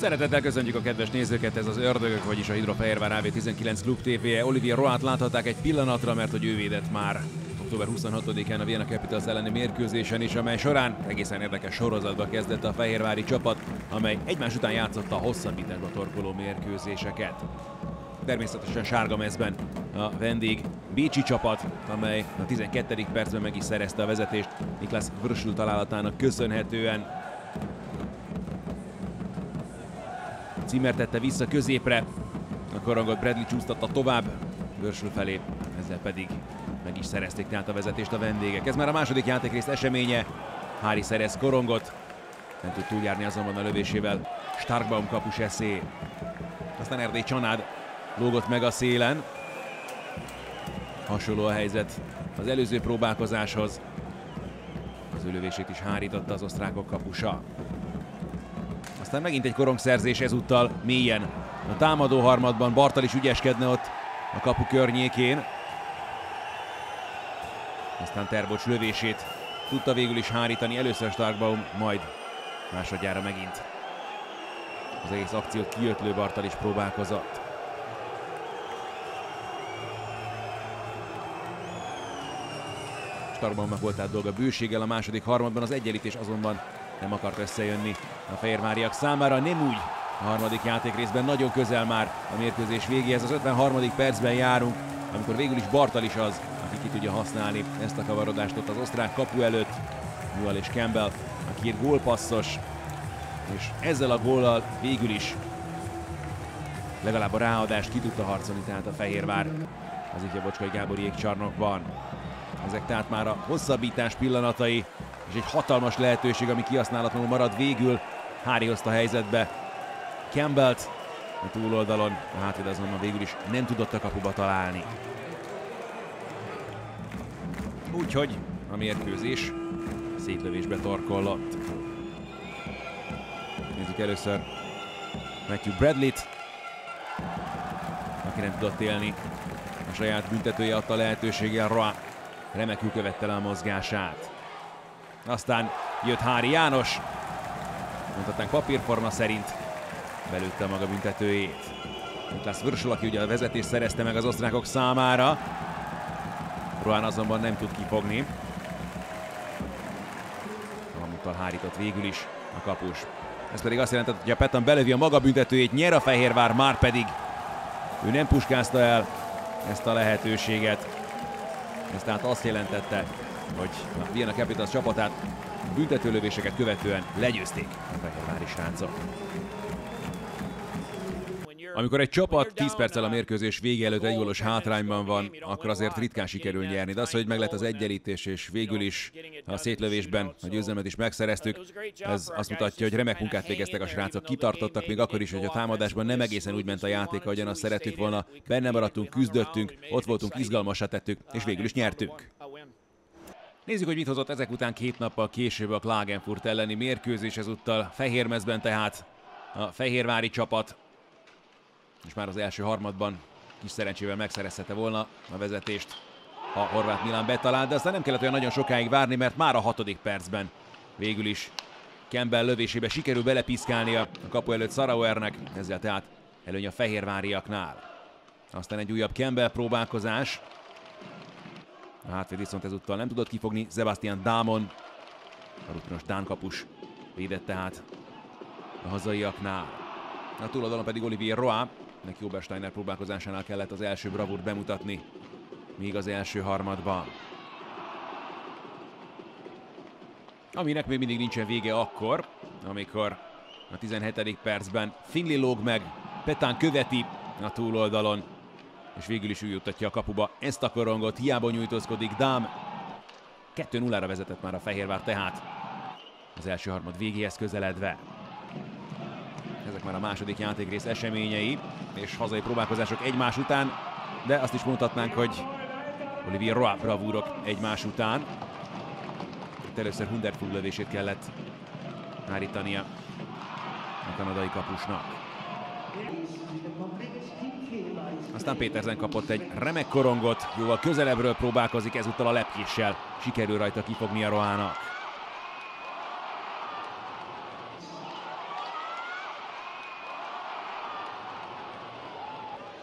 Szeretettel köszöntjük a kedves nézőket, ez az Ördögök, vagyis a Hidrofehérvár AV19 Klub TV-je. Olivier Roát láthatták egy pillanatra, mert hogy ő védett már október 26-án a Vienna Capitals elleni mérkőzésen is, amely során egészen érdekes sorozatba kezdett a fehérvári csapat, amely egymás után játszotta a hosszabbításba torkoló mérkőzéseket. Természetesen sárga mezben a vendég bécsi csapat, amely a 12. percben meg is szerezte a vezetést Niklas Vršl találatának köszönhetően. Zimmer tette vissza középre, a korongot Bradley csúsztatta tovább Vršl felé, ezzel pedig meg is szerezték tehát a vezetést a vendégek. Ez már a második játékrész eseménye, Hári szerez korongot, nem tud túljárni azonban a lövésével Starkbaum kapus eszé. Aztán Erdély Csanád lógott meg a szélen. Hasonló a helyzet az előző próbálkozáshoz. Az ő lövését is hárította az osztrákok kapusa. Aztán megint egy korongszerzés, ezúttal mélyen a támadó harmadban. Bartal is ügyeskedne ott a kapu környékén. Aztán Terbocs lövését tudta végül is hárítani, először Starkbaum, majd másodjára megint. Az egész akciót kiötlő Bartal is próbálkozott. Starkbaumnak volt át dolga bőséggel a második harmadban, az egyenlítés azonban nem akart összejönni a fehérváriak számára, nem úgy a harmadik játékrészben, nagyon közel már a mérkőzés végéhez. Az 53. percben járunk, amikor végül is Bartal is az, aki ki tudja használni ezt a kavarodást ott az osztrák kapu előtt. Newell és Campbell a két gólpasszos, és ezzel a góllal végül is legalább a ráadást ki tudta harcolni tehát a Fehérvár az Ifja Bocskai Gábor jégcsarnokban. Ezek tehát már a hosszabbítás pillanatai, és egy hatalmas lehetőség, ami kihasználatlanul marad végül. Hári hozta a helyzetbe Campbellt a túloldalon, a hátvéd azonban végül is nem tudott a kapuba találni. Úgyhogy a mérkőzés szétlövésbe torkollott. Nézzük először Matthew Bradley-t, aki nem tudott élni a saját büntetője adta lehetőséggel. Roy remekül követte le a mozgását. Aztán jött Hári János, mondhatnánk papírforma szerint, belőtte a maga büntetőjét. Niklas Vršl, aki ugye a vezetést szerezte meg az osztrákok számára. Rohan azonban nem tud kifogni. Amúttal hárított végül is a kapus. Ez pedig azt jelentett, hogy a Petan belövi a maga büntetőjét, nyer a Fehérvár, már pedig ő nem puskázta el ezt a lehetőséget. Ez tehát azt jelentette, hogy a Vienna Capitals csapatát büntetőlövéseket követően legyőzték a fehérvári srácok. Amikor egy csapat 10 perccel a mérkőzés vége előtt egy gólos hátrányban van, akkor azért ritkán sikerül nyerni. De az, hogy meg lett az egyenlítés, és végül is a szétlövésben a győzelmet is megszereztük, ez azt mutatja, hogy remek munkát végeztek a srácok, kitartottak még akkor is, hogy a támadásban nem egészen úgy ment a játék, ahogyan azt szerettük volna. Benne maradtunk, küzdöttünk, ott voltunk, izgalmassá tettük, és végül is nyertünk. Nézzük, hogy mit hozott ezek után 2 nappal később a Klagenfurt elleni mérkőzés, ezúttal Fehérmezben tehát a fehérvári csapat. És már az első harmadban kis szerencsével megszerezhette volna a vezetést, ha Horváth Milán betalált, de aztán nem kellett olyan nagyon sokáig várni, mert már a 6. percben végül is Campbell lövésébe sikerül belepiszkálnia a kapu előtt Sarauernek, ezzel tehát előny a fehérváriaknál. Aztán egy újabb Campbell próbálkozás. A hátvéd viszont ezúttal nem tudott kifogni, Sebastian Dámon, a rutinos dán kapus védett tehát a hazaiaknál. A túloldalon pedig Olivier Roy, neki Obersteiner próbálkozásánál kellett az első bravúrt bemutatni, még az első harmadban. Aminek még mindig nincsen vége akkor, amikor a 17. percben Finlay lóg meg, Petan követi a túloldalon, és végül is ő juttatja a kapuba ezt a korongot, hiába nyújtózkodik Dám. 2-0-ra vezetett már a Fehérvár tehát az első harmad végéhez közeledve. Ezek már a második játékrész eseményei, és hazai próbálkozások egymás után, de azt is mondhatnánk, hogy Olivier Roy bravúrok egymás után. Itt először Hundertfug lövését kellett hárítania a kanadai kapusnak. Aztán Petersen kapott egy remek korongot, jóval közelebbről próbálkozik, ezúttal a lepkéssel sikerül rajta kifogni a Rohának.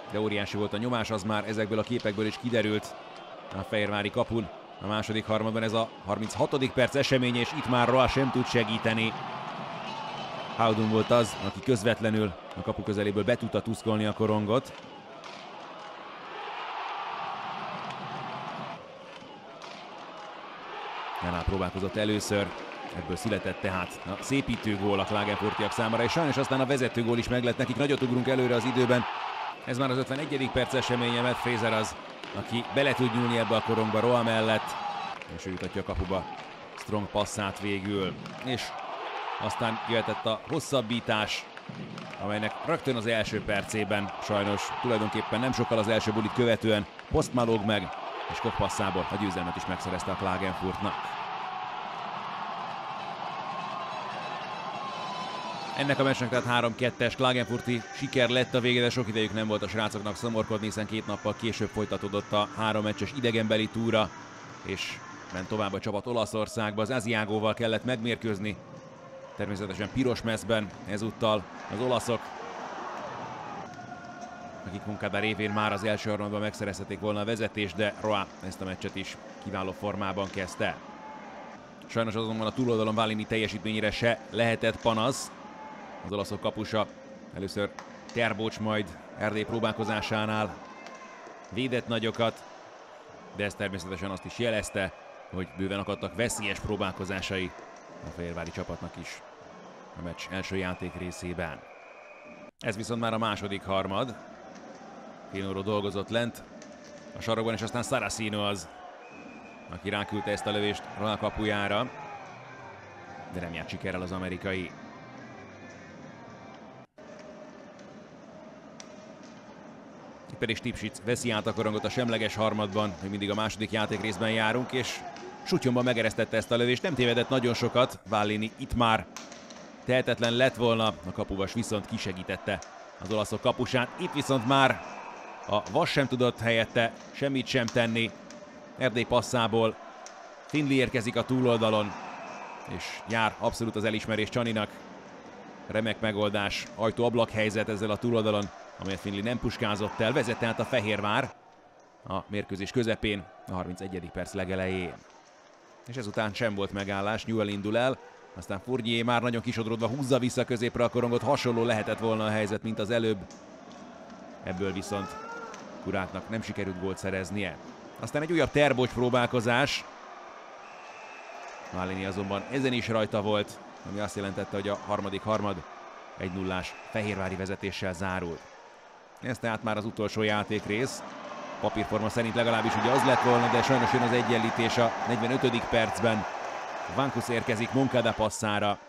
de óriási volt a nyomás, az már ezekből a képekből is kiderült a fehérvári kapun. A második harmadban ez a 36. perc eseménye, és itt már Roa sem tud segíteni. Howden volt az, aki közvetlenül a kapu közeléből be tudta tuszkolni a korongot. Janál próbálkozott először, ebből született tehát a szépítő gól a klagenfurtiak számára, és sajnos aztán a vezető gól is meglett nekik. Nagyot ugrunk előre az időben. Ez már az 51. perc eseménye, Matt Fraser az, aki bele tud nyúlni ebbe a korongba Roa mellett, és ő jutatja a kapuba Strong passzát végül. És aztán jöhetett a hosszabbítás, amelynek rögtön az első percében, sajnos tulajdonképpen nem sokkal az első bulit követően Postma lóg meg, és Koch passzából a győzelmet is megszerezte a Klagenfurtnak. Ennek a meccsnek tehát 3-2-es klagenfurti siker lett a vége, de sok idejük nem volt a srácoknak szomorkodni, hiszen 2 nappal később folytatódott a 3 meccses idegenbeli túra, és ment tovább a csapat Olaszországba. Az Asiagóval kellett megmérkőzni, természetesen piros mezben ezúttal az olaszok, akik Moncada révén már az első harmadban megszerezhetik volna a vezetést, de Roa ezt a meccset is kiváló formában kezdte. Sajnos azonban a túloldalon Vallini teljesítményére se lehetett panasz. Az olaszok kapusa először Terbocs, majd Erdély próbálkozásánál védett nagyokat, de ez természetesen azt is jelezte, hogy bőven akadtak veszélyes próbálkozásai a fehérvári csapatnak is a meccs első játék részében. Ez viszont már a második harmad. Pinoro dolgozott lent a sarokban, és aztán Saracino az, aki ráküldte ezt a lövést Roa kapujára, de nem járt sikerrel az amerikai. Itt pedig Stipšić veszi át a korongot a semleges harmadban, hogy mindig a második játék részben járunk, és sutyomban megeresztette ezt a lövést, nem tévedett nagyon sokat. Vallini itt már tehetetlen lett volna, a kapuvas viszont kisegítette az olaszok kapusát. Itt viszont már a vas sem tudott helyette semmit sem tenni. Erdély passzából Findlay érkezik a túloldalon, és jár abszolút az elismerés Csaninak. Remek megoldás, ajtó-ablak helyzet ezzel a túloldalon, amelyet Findlay nem puskázott el. Vezet tehát a Fehérvár a mérkőzés közepén, a 31. perc legelején. És ezután sem volt megállás, Newell indul el, aztán Fournier már nagyon kisodródva húzza vissza középre a korongot. Hasonló lehetett volna a helyzet, mint az előbb. Ebből viszont Kuráknak nem sikerült gólt szereznie. Aztán egy újabb Terbocs próbálkozás. Vallini azonban ezen is rajta volt, ami azt jelentette, hogy a harmadik harmad 1-0-ás fehérvári vezetéssel zárult. Ez tehát már az utolsó játékrész. Papírforma szerint legalábbis ugye az lett volna, de sajnos jön az egyenlítés a 45. percben. Vankus érkezik Moncada passzára.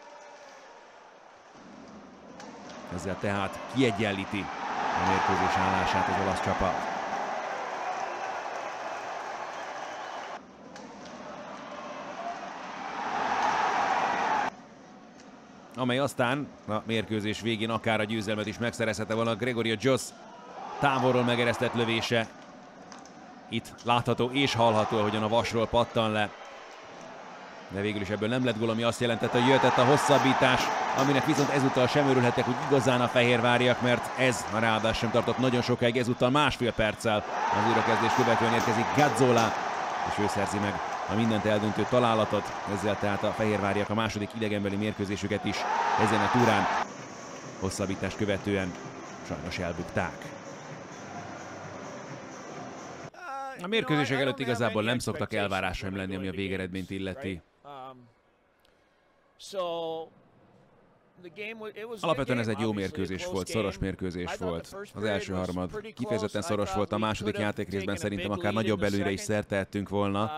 Ezzel tehát kiegyenlíti a mérkőzés állását az olasz csapat. Amely aztán a mérkőzés végén akár a győzelmet is megszerezhette volna. Gregorio Gyos távolról megeresztett lövése. Itt látható és hallható, ahogyan a vasról pattan le. De végül is ebből nem lett gól, ami azt jelentette, hogy jöhetett a hosszabbítás, aminek viszont ezúttal sem örülhettek úgy igazán a fehérváriak, mert ez a ráadás sem tartott nagyon sokáig, ezúttal másfél perccel az újrakezdés követően érkezik Gazzola, és ő szerzi meg a mindent eldöntő találatot. Ezzel tehát a fehérváriak a második idegenbeli mérkőzésüket is ezen a túrán hosszabbítás követően sajnos elbukták. A mérkőzések előtt igazából nem szoktak elvárásaim lenni, ami a végeredményt illeti. Alapvetően ez egy jó mérkőzés volt, szoros mérkőzés volt. Az első harmad kifejezetten szoros volt, a második játékrészben szerintem akár nagyobb előre is szert tehettünk volna.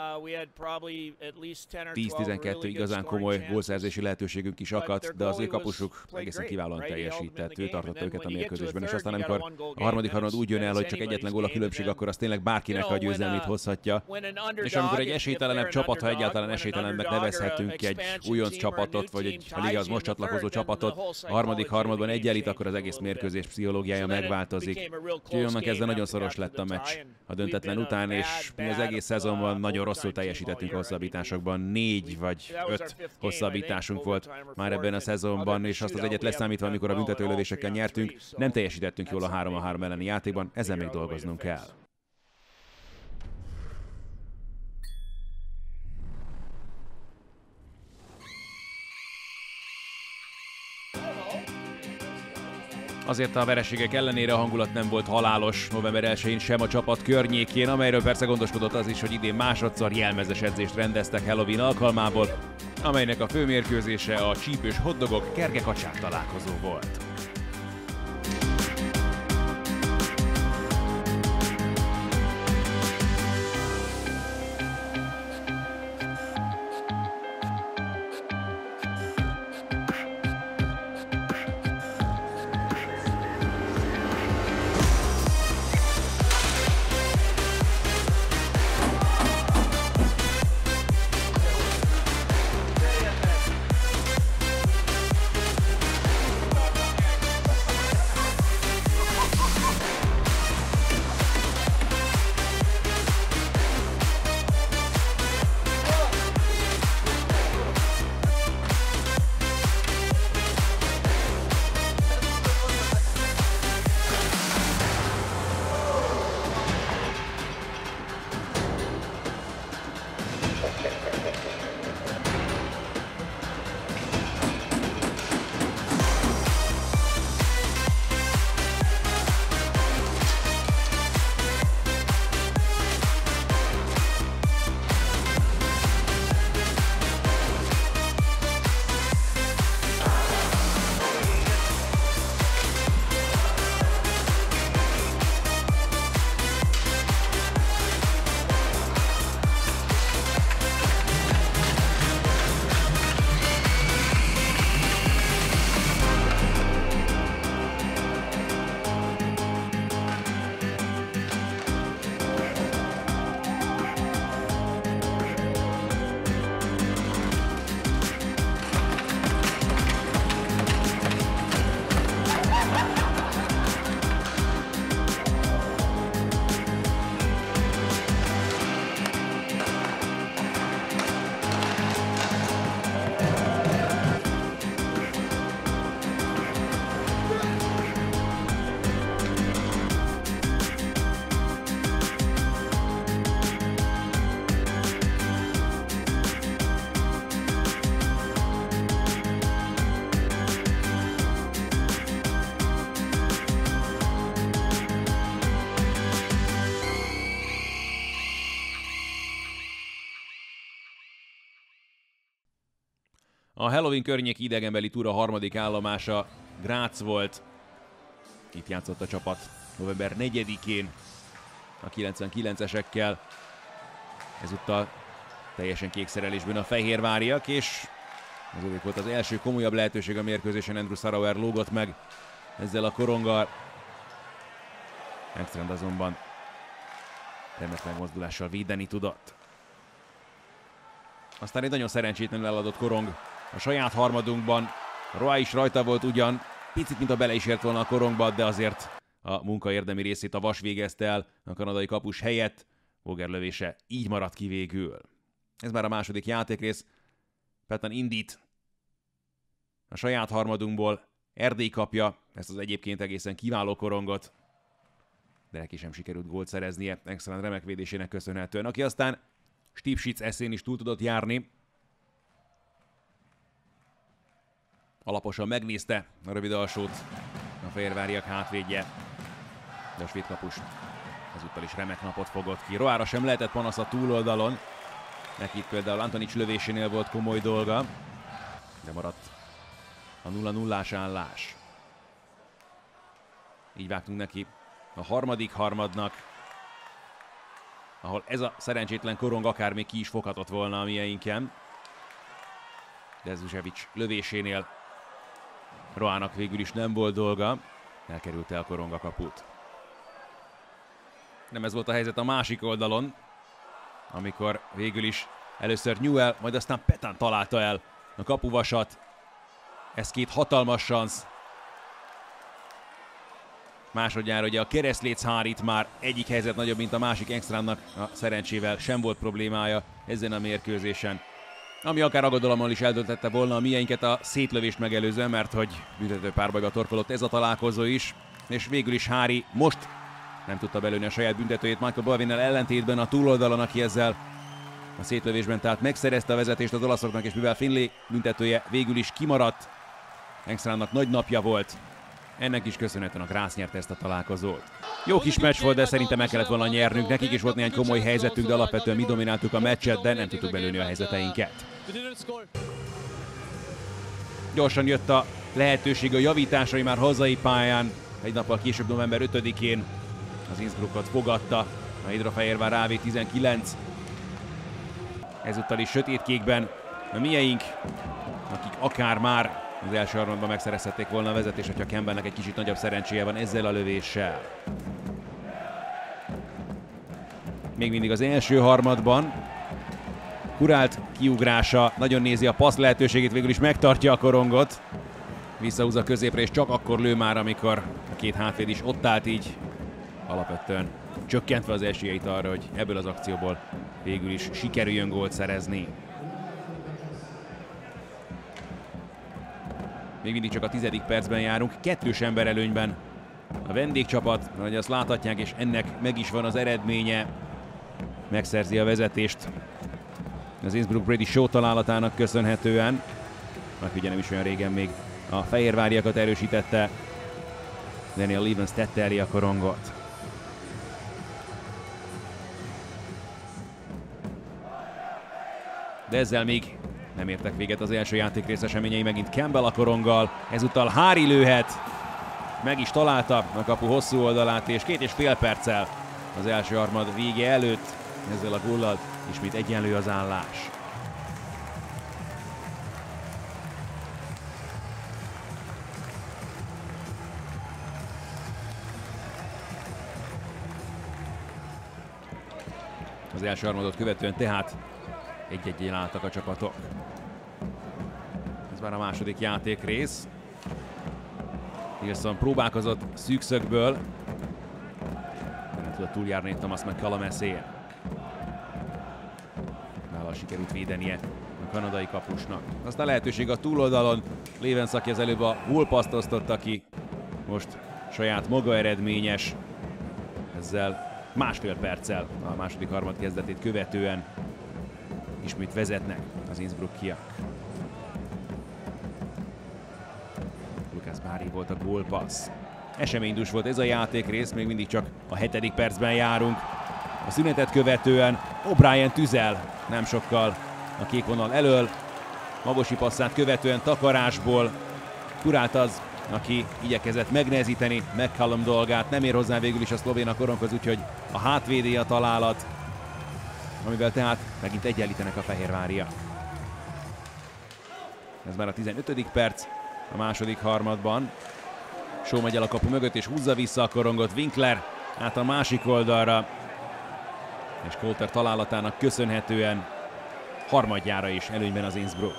10-12 igazán komoly gólszerzési lehetőségünk is akadt, de az ő kapusuk egészen kiválóan teljesített, ő tartotta őket a mérkőzésben, és aztán amikor a harmadik harmad úgy jön el, hogy csak egyetlen gól a különbség, akkor az tényleg bárkinek a győzelmét hozhatja. És amikor egy esélytelenebb csapat, ha egyáltalán esélytelennek nevezhetünk egy újonc csapatot, vagy egy a ligához most csatlakozó csapat, csapatot. A harmadik harmadban egyenlít, akkor az egész mérkőzés pszichológiája megváltozik. Úgyhogy onnan kezdve nagyon szoros lett a meccs a döntetlen után, és mi az egész szezonban nagyon rosszul teljesítettünk hosszabbításokban. 4 vagy 5 hosszabbításunk volt már ebben a szezonban, és azt az egyet leszámítva, amikor a büntetőlövésekkel nyertünk, nem teljesítettünk jól a 3-3 elleni játékban, ezzel még dolgoznunk kell. Azért a vereségek ellenére a hangulat nem volt halálos november 1-én sem a csapat környékén, amelyről persze gondoskodott az is, hogy idén másodszor jelmezes edzést rendeztek Halloween alkalmából, amelynek a főmérkőzése a csípős hotdogok kergekacsák találkozó volt. A Halloween környéki idegenbeli túra harmadik állomása Grác volt. Itt játszott a csapat november 4-én a 99-esekkel. Ezúttal teljesen kékszerelésben a fehérváriak, és ez volt az első komolyabb lehetőség a mérkőzésen. Andrew Sarauer lógott meg ezzel a koronggal. Ekstrand azonban remek megmozdulással védeni tudott. Aztán egy nagyon szerencsétlenül eladott korong a saját harmadunkban. Roy is rajta volt ugyan, picit mintha bele is ért volna a korongba, de azért a munka érdemi részét a Vas végezte el a kanadai kapus helyett. Voger lövése így maradt ki végül. Ez már a második játékrész. Patton indít a saját harmadunkból. Erdély kapja ezt az egyébként egészen kiváló korongot, de neki sem sikerült gólt szereznie Ekstrand remek védésének köszönhetően, aki aztán Stipschitz eszén is túl tudott járni. Alaposan megnézte a rövid alsót a fehérváriak hátvédje, de a svéd kapus ezúttal is remek napot fogott ki. Roára sem lehetett panasz a túloldalon. Neki itt például Antonics lövésénél volt komoly dolga, de maradt a 0-0-ás állás. Így vágtunk neki a harmadik harmadnak, ahol ez a szerencsétlen korong akár még ki is foghatott volna a mieinken. De Zuzsevic lövésénél Roának végül is nem volt dolga, elkerülte a korong a kaput. Nem ez volt a helyzet a másik oldalon, amikor végül is először Newell, majd aztán Petan találta el a kapuvasat. Ez két hatalmas szansz. Másodjára ugye a keresztléc hárít már, egyik helyzet nagyobb, mint a másik. Engstrandnak a szerencsével sem volt problémája ezen a mérkőzésen. Ami akár aggodalommal is eldönthette volna a mieinket a szétlövést megelőzően, mert hogy büntető párbajba torkolott ez a találkozó is. És végül is Hári most nem tudta belőni a saját büntetőjét Michael Balvinnel ellentétben a túloldalon, aki ezzel a szétlövésben tehát megszerezte a vezetést az olaszoknak, és mivel Finlay büntetője végül is kimaradt, Engstrandnak nagy napja volt. Ennek is köszönhetően a Grász nyerte ezt a találkozót. Jó kis meccs volt, de szerintem meg kellett volna nyernünk. Nekik is volt néhány komoly helyzetük, de alapvetően mi domináltuk a meccset, de nem tudtuk belőni a helyzeteinket. Gyorsan jött a lehetőség a javításra, már hazai pályán. Egy nappal később, november 5-én az Innsbruckot fogadta a Hidrofehérvár AV19. Ezúttal is sötétkékben a mieink, akik akár már az első harmadban megszerezhették volna a vezetést, hogyha Campbellnek egy kicsit nagyobb szerencséje van ezzel a lövéssel. Még mindig az első harmadban. Kurált kiugrása, nagyon nézi a passz lehetőségét, végül is megtartja a korongot. Visszahúz a középre, és csak akkor lő már, amikor a két hátvéd is ott állt, így alapvetően csökkentve az esélyeit arra, hogy ebből az akcióból végül is sikerüljön gólt szerezni. Még mindig csak a 10. percben járunk, 2 ember előnyben a vendégcsapat, ahogy azt láthatják, és ennek meg is van az eredménye. Megszerzi a vezetést az Innsbruck Brady Shaw találatának köszönhetően. Mert ugye nem is olyan régen még a fehérváriakat erősítette. Daniel Levens tette elé a korongot. De ezzel még nem értek véget az első játékrész eseményei, megint Campbell a koronggal, ezúttal Hári lőhet, meg is találta a kapu hosszú oldalát, és 2,5 perccel az első harmad vége előtt ezzel a góllal ismét egyenlő az állás. Az első harmadot követően tehát 1-1-jel álltak a csapatok. Ez már a második játékrész. Wilson próbálkozott szűkszögből, de nem tudott túljárni Thomas McCallum eszén. Nála sikerült védenie a kanadai kapusnak. Aztán lehetőség a túloldalon. Levens, aki az előbb a gólpasszt osztotta ki, most saját maga eredményes. Ezzel másfél perccel a második harmad kezdetét követően ismét vezetnek az Innsbruckiak. Lucas Bari volt a gólpassz. Eseménydús volt ez a játékrész, még mindig csak a 7. percben járunk. A szünetet követően O'Brien tüzel nem sokkal a kék vonal elől. Magosi passzát követően takarásból Kurált az, aki igyekezett megnehezíteni McCallum dolgát. Nem ér hozzá végül is a szlovén a koronghoz, úgyhogy a hátvédé a találat, amivel tehát megint egyenlítenek a fehérváriak. Ez már a 15. perc a második harmadban. Shaw megy el a kapu mögött és húzza vissza a korongot. Winkler át a másik oldalra, és Coulter találatának köszönhetően harmadjára is előnyben az Innsbruck.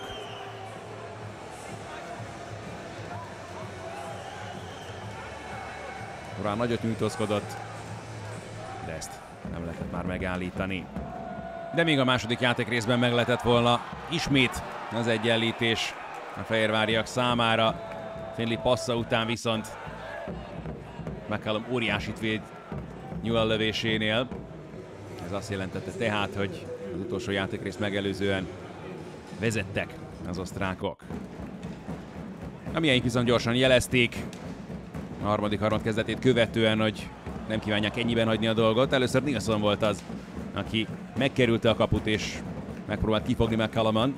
Korán nagyot nyújtózkodott, de ezt nem lehetett már megállítani. De még a második játékrészben meg lehetett volna ismét az egyenlítés a fehérváriak számára. Finlay passza után viszont McCallum óriásit véd Newell lövésénél. Ez azt jelentette tehát, hogy az utolsó játékrészt megelőzően vezettek az osztrákok. A mieink viszont gyorsan jelezték a harmadik harmad kezdetét követően, hogy nem kívánják ennyiben hagyni a dolgot. Először Nilsson volt az, aki megkerülte a kaput és megpróbált kifogni McCallumon.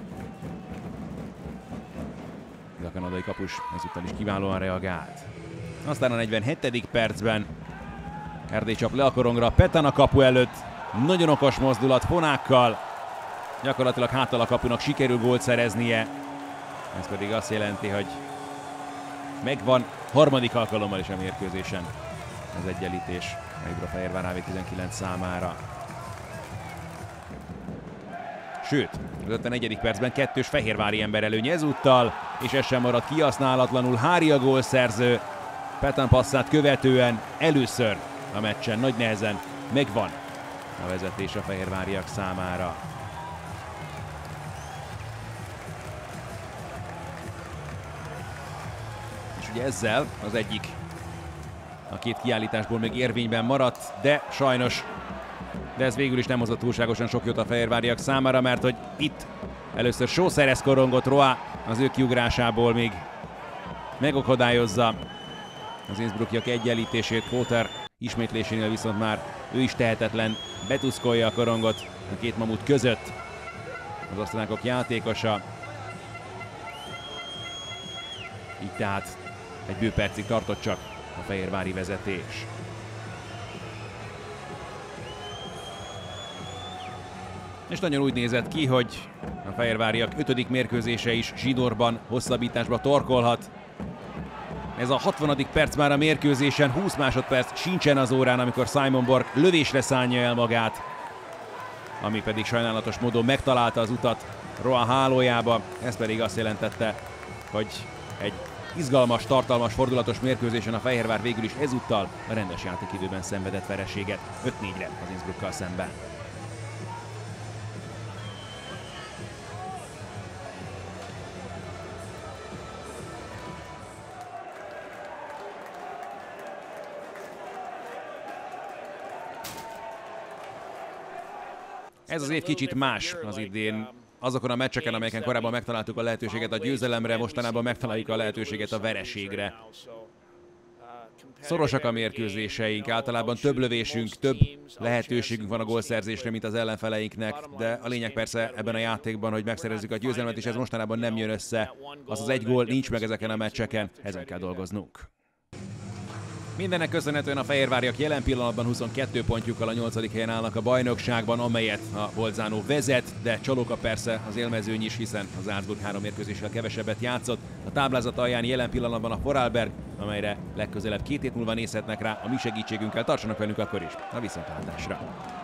De a kanadai kapus ezúttal is kiválóan reagált. Aztán a 47. percben Erdély csap le a korongra, Petan a kapu előtt. Nagyon okos mozdulat fonákkal. Gyakorlatilag háttal a kapunak sikerül gólt szereznie. Ez pedig azt jelenti, hogy megvan harmadik alkalommal is a mérkőzésen az egyenlítés a Hidrofehérvár AV19 számára. sőt, az 54. percben kettős fehérvári ember előny ezúttal, és ez sem maradt kihasználatlanul. Hári a gólszerző, Petan passzát követően először a meccsen nagy nehezen megvan a vezetés a fehérváriak számára. És ugye ezzel az egyik a két kiállításból még érvényben maradt, de sajnos ez végül is nem hozott túlságosan sok jót a fehérváriak számára, mert hogy itt először Sószerez korongott, Roa az ő kiugrásából még megakadályozza az innsbruckiak egyenlítését. Póter ismétlésénél viszont már ő is tehetetlen, betuszkolja a korongot a két mamut között az osztrákok játékosa. Így tehát egy bő percig tartott csak a fehérvári vezetés. És nagyon úgy nézett ki, hogy a fehérváriak 5. mérkőzése is zsinórban, hosszabbításba torkolhat. Ez a 60. perc már a mérkőzésen, 20 másodperc sincsen az órán, amikor Simon Borg lövésre szánja el magát, ami pedig sajnálatos módon megtalálta az utat Roa hálójába. Ez pedig azt jelentette, hogy egy izgalmas, tartalmas, fordulatos mérkőzésen a Fehérvár végül is ezúttal a rendes játékidőben szenvedett vereséget 5-4-re az Innsbruckkal szemben. Ez az év kicsit más az idén. Azokon a meccseken, amelyeken korábban megtaláltuk a lehetőséget a győzelemre, mostanában megtaláljuk a lehetőséget a vereségre. Szorosak a mérkőzéseink, általában több lövésünk, több lehetőségünk van a gólszerzésre, mint az ellenfeleinknek, de a lényeg persze ebben a játékban, hogy megszerezzük a győzelmet, és ez mostanában nem jön össze. Az az egy gól nincs meg ezeken a meccseken, ezen kell dolgoznunk. Mindennek köszönhetően a fehérváriak jelen pillanatban 22 pontjukkal a 8. helyen állnak a bajnokságban, amelyet a Bolzano vezet, de csalóka persze az élmezőny is, hiszen az Salzburg 3 mérkőzéssel kevesebbet játszott. A táblázat alján jelen pillanatban a Vorarlberg, amelyre legközelebb 2 hét múlva nézhetnek rá a mi segítségünkkel. Tartsanak velünk akkor is a viszontlátásra!